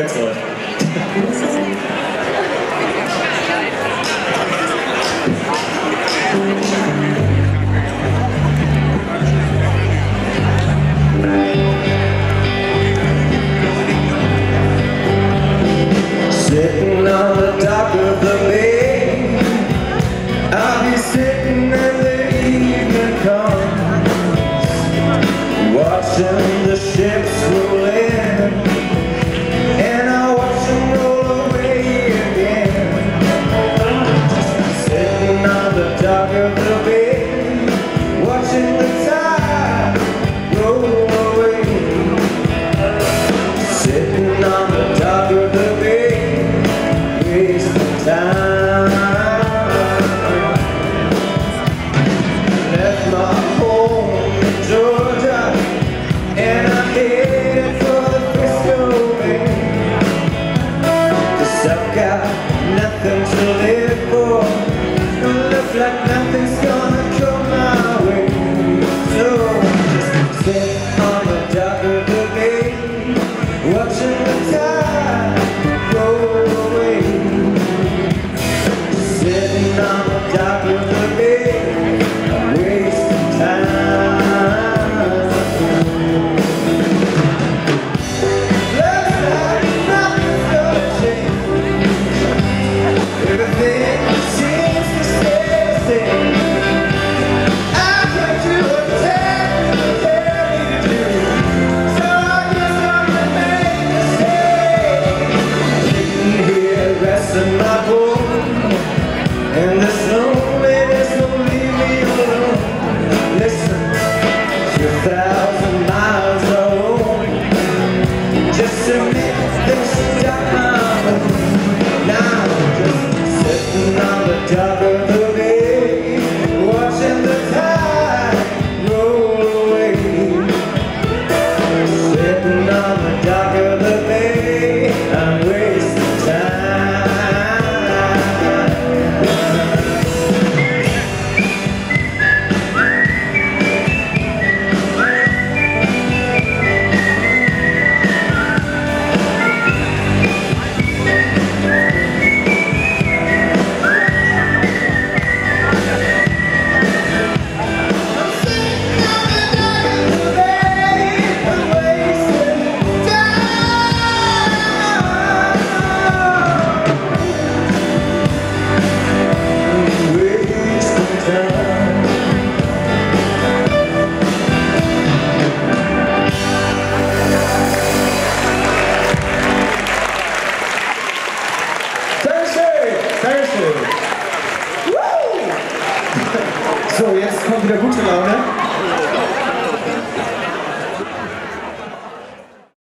Sehr toll. Sitting on the dock of the bay, I'll be sitting when the evening comes, watching the ships roll in, and I'll watch them roll away again. Sitting on the dock of the bay, watching the tide roll away. Sitting on the dock of the bay, wasting time. Left my home in Georgia, and I headed for the Frisco Bay. 'Cause I've got nothing to live for, looks like nothing's gonna come my way. So just sit on the dock of the bay, watching the tide roll away. Sitting on the dock of the bay, wasting time. Looks like nothing's gonna change. Everything seems to stay the same. I can't do what you tell me to do, so I guess I'm gonna make a mistake. Sitting here resting my boat, and the snowman don't leave me alone. Listen, 2,000 miles home, just to make this stop my home. Now I'm just sitting on the dock of the bay, watching the tide roll away. Sitting on the dock of the bay, I'm wasting time. So, jetzt kommt wieder gute Laune.